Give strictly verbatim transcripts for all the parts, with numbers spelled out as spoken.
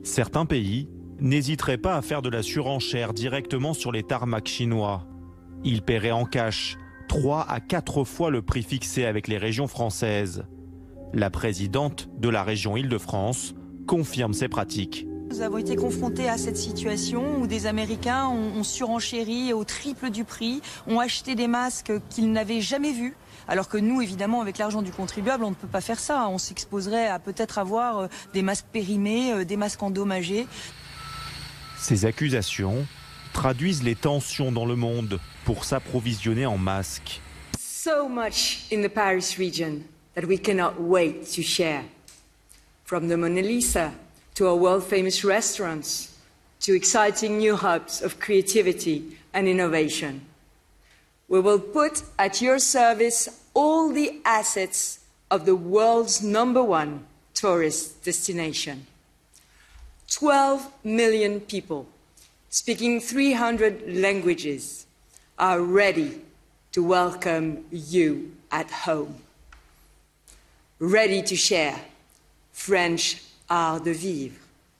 Certains pays n'hésiteraient pas à faire de la surenchère directement sur les tarmacs chinois. Ils paieraient en cash trois à quatre fois le prix fixé avec les régions françaises. La présidente de la région Île-de-France confirme ces pratiques. Nous avons été confrontés à cette situation où des Américains ont, ont surenchéri au triple du prix, ont acheté des masques qu'ils n'avaient jamais vus. Alors que nous, évidemment, avec l'argent du contribuable, on ne peut pas faire ça. On s'exposerait à peut-être avoir des masques périmés, des masques endommagés. Ces accusations traduisent les tensions dans le monde pour s'approvisionner en masques. So much in the Paris region that we cannot wait to share. From the Mona Lisa to our world-famous restaurants, to exciting new hubs of creativity and innovation. We will put at your service all the assets of the world's number one tourist destination. twelve million people speaking three hundred languages are ready to welcome you at home. Ready to share French art de vivre.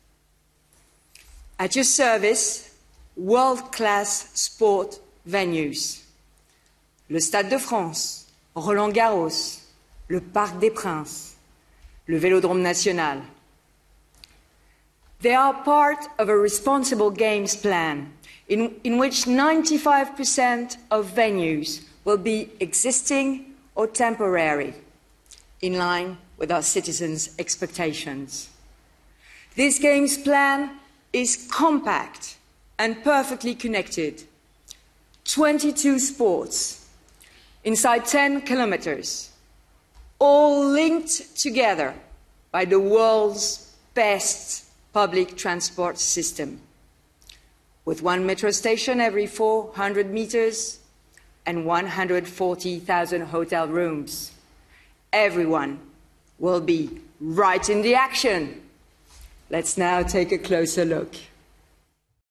At your service, world-class sport venues. Le Stade de France, Roland-Garros, le Parc des Princes, le Vélodrome National. They are part of a responsible games plan in, in which ninety-five percent of venues will be existing or temporary, in line with our citizens' expectations. This games plan is compact and perfectly connected. twenty-two sports inside ten kilometers, all linked together by the world's best public transport system, with one metro station every four hundred meters and one hundred forty thousand hotel rooms. Everyone will be right in the action. Let's now take a closer look.